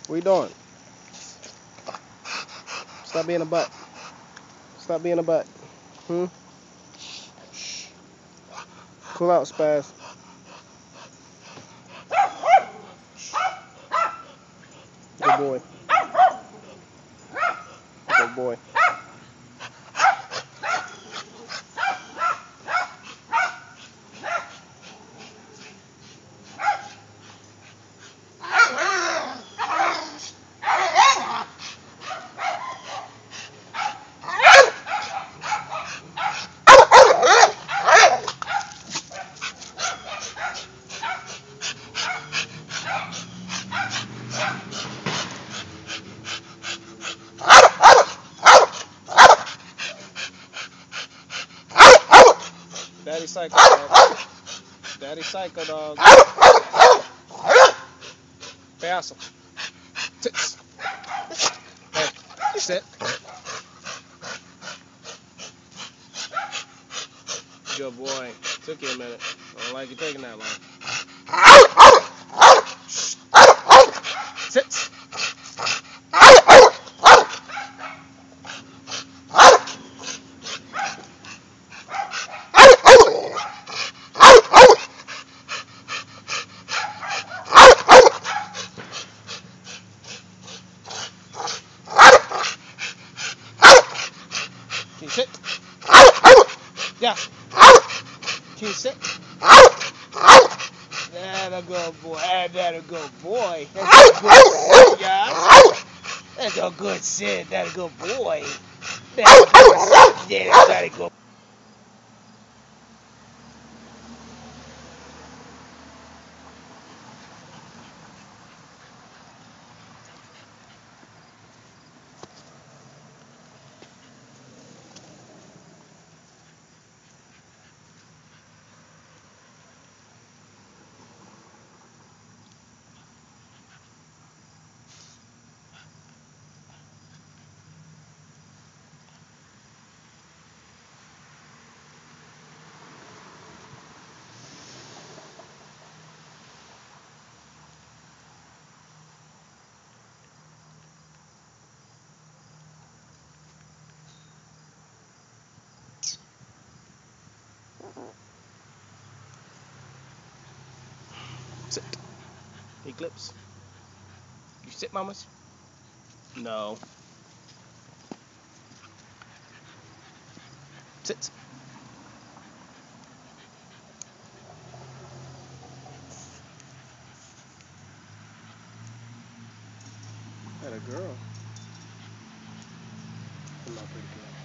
What you doing? Stop being a butt. Stop being a butt. Cool out, Spaz. Good boy. Good boy. Daddy psycho dog. Daddy psycho dog. Payaso. Tits. Hey, sit. Good boy. Took you a minute. I don't like you taking that long. Sit. Can you sit? Yeah. Can you sit? That a good boy. That a good boy. That's a good sit, y'all. That's a good sit. That's a good boy. That's a good sit. Yeah, that's a good. Sit. Eclipse. You sit, mamas? No. Sit. That a girl. I'm not pretty good.